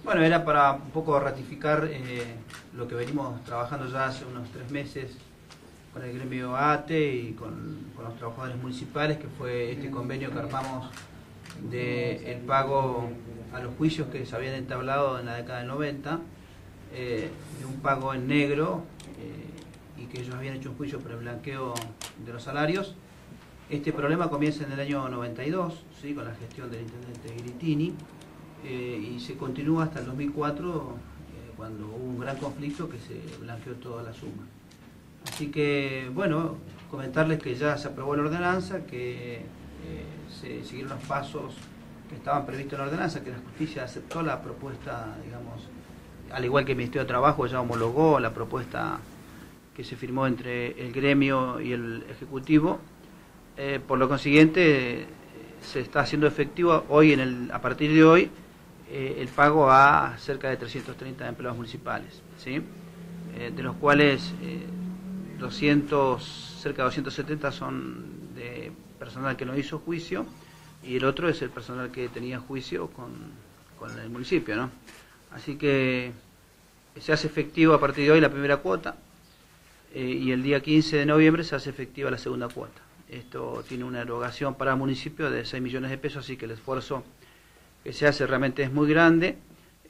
Bueno, era para un poco ratificar lo que venimos trabajando ya hace unos 3 meses con el gremio ATE y con los trabajadores municipales, que fue este convenio que armamos del pago a los juicios que se habían entablado en la década del 90, de un pago en negro, y que ellos habían hecho un juicio por el blanqueo de los salarios. Este problema comienza en el año 92, ¿sí?, con la gestión del intendente Gritini, y se continúa hasta el 2004, cuando hubo un gran conflicto que se blanqueó toda la suma. Así que, bueno, comentarles que ya se aprobó la ordenanza, que se siguieron los pasos que estaban previstos en la ordenanza, que la justicia aceptó la propuesta, digamos, al igual que el Ministerio de Trabajo ya homologó la propuesta que se firmó entre el gremio y el Ejecutivo. Por lo consiguiente, se está haciendo efectivo hoy, a partir de hoy, el pago a cerca de 330 empleados municipales, ¿sí?, de los cuales cerca de 270 son de personal que no hizo juicio, y el otro es el personal que tenía juicio con el municipio, ¿no? Así que se hace efectivo a partir de hoy la primera cuota, y el día 15 de noviembre se hace efectiva la segunda cuota. Esto tiene una erogación para el municipio de 6 millones de pesos, así que el esfuerzo que se hace realmente es muy grande.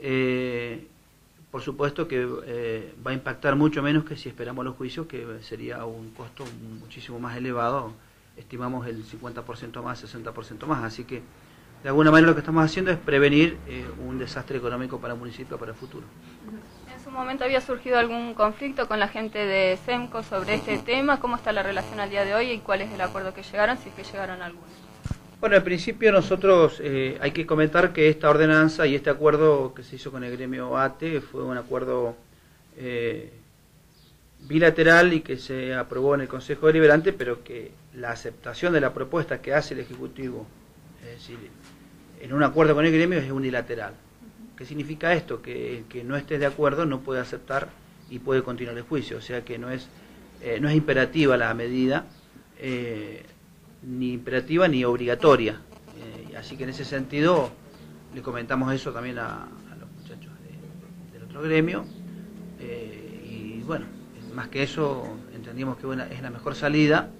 Por supuesto que va a impactar mucho menos que si esperamos los juicios, que sería un costo muchísimo más elevado, estimamos el 50% más, 60% más, así que de alguna manera lo que estamos haciendo es prevenir un desastre económico para el municipio para el futuro. ¿En su momento había surgido algún conflicto con la gente de SEMCO sobre este tema? ¿Cómo está la relación al día de hoy y cuál es el acuerdo que llegaron, si es que llegaron a alguno? Bueno, al principio nosotros hay que comentar que esta ordenanza y este acuerdo que se hizo con el gremio ATE fue un acuerdo bilateral y que se aprobó en el Consejo Deliberante, pero que la aceptación de la propuesta que hace el Ejecutivo, es decir, en un acuerdo con el gremio, es unilateral. ¿Qué significa esto? Que el que no esté de acuerdo no puede aceptar y puede continuar el juicio, o sea que no es imperativa la medida, ni imperativa ni obligatoria, así que en ese sentido le comentamos eso también a los muchachos del otro gremio, y bueno, más que eso entendimos que es la mejor salida,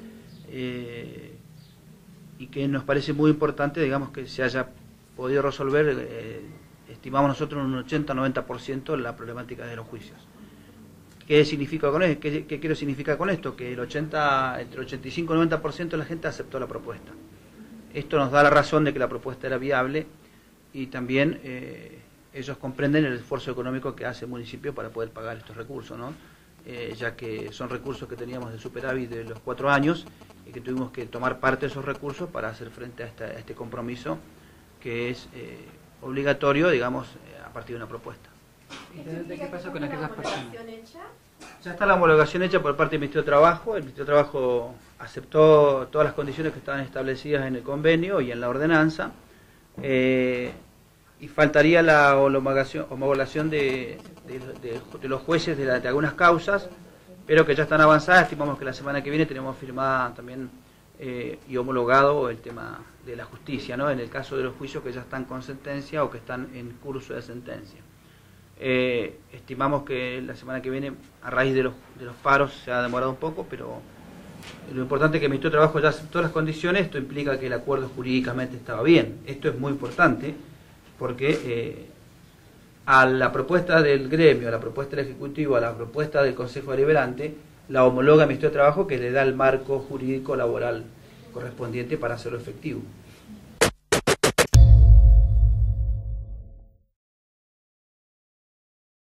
y que nos parece muy importante, digamos, que se haya podido resolver, estimamos nosotros un 80-90% la problemática de los juicios. ¿Qué significa con esto? ¿Qué quiero significar con esto? Que entre 85 y 90% de la gente aceptó la propuesta. Esto nos da la razón de que la propuesta era viable, y también ellos comprenden el esfuerzo económico que hace el municipio para poder pagar estos recursos, ¿no? Ya que son recursos que teníamos de superávit de los 4 años y que tuvimos que tomar parte de esos recursos para hacer frente a este compromiso que es obligatorio, digamos, a partir de una propuesta. ¿Qué pasa con aquellas personas? Ya está la homologación hecha por parte del Ministerio de Trabajo. El Ministerio de Trabajo aceptó todas las condiciones que estaban establecidas en el convenio y en la ordenanza, y faltaría la homologación de los jueces de algunas causas, pero que ya están avanzadas. Estimamos que la semana que viene tenemos firmada también y homologado el tema de la justicia, ¿no?, en el caso de los juicios que ya están con sentencia o que están en curso de sentencia. Estimamos que la semana que viene, a raíz de los paros, se ha demorado un poco, pero lo importante es que el Ministerio de Trabajo ya aceptó las condiciones. Esto implica que el acuerdo jurídicamente estaba bien. Esto es muy importante porque a la propuesta del gremio, a la propuesta del Ejecutivo, a la propuesta del Consejo Deliberante, la homologa el Ministerio de Trabajo, que le da el marco jurídico laboral correspondiente para hacerlo efectivo.